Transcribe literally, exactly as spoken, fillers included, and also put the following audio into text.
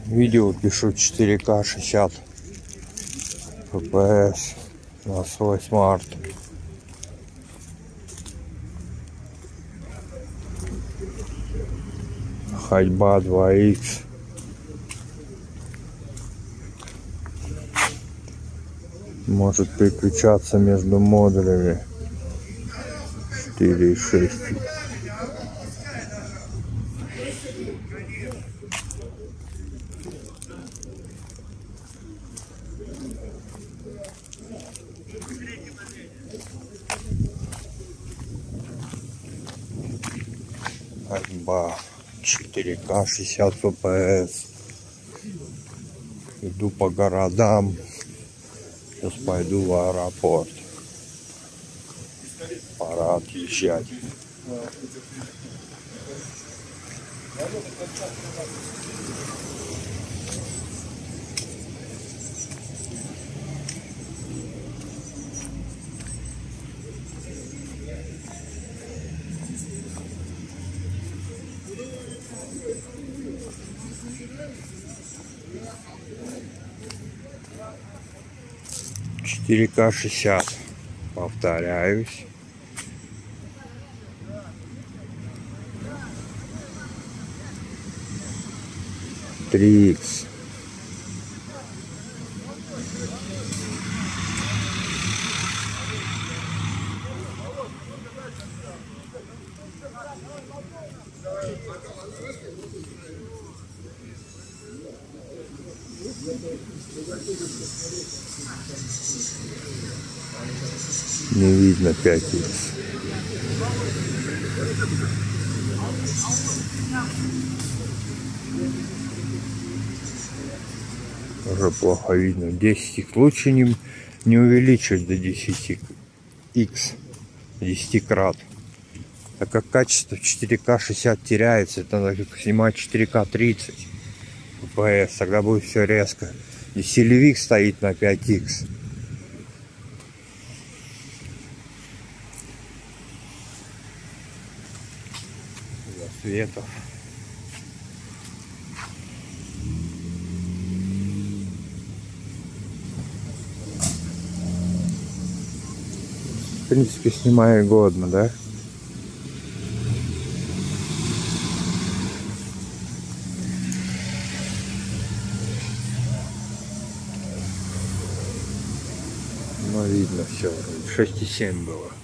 Видео пишу четыре ка шестьдесят эф пи эс на свой смарт. Ходьба два икс. Может переключаться между модулями четыре и шесть. Ходьба четыре ка шестьдесят эф пи эс. Иду по городам. Сейчас пойду в аэропорт. Пора отъезжать. четыре ка шестьдесят. Повторяюсь. три икс. Не видно пять икс. Уже плохо видно. десять икс. Лучше не, не увеличивать до десяти икс. десять крат. Так как качество четыре ка шестьдесят теряется, это надо снимать четыре ка тридцать эф пи эс. Тогда будет все резко. И селевик стоит на пять икс. Светов. В принципе, снимаю годно, да? Но видно все. шесть и семь было.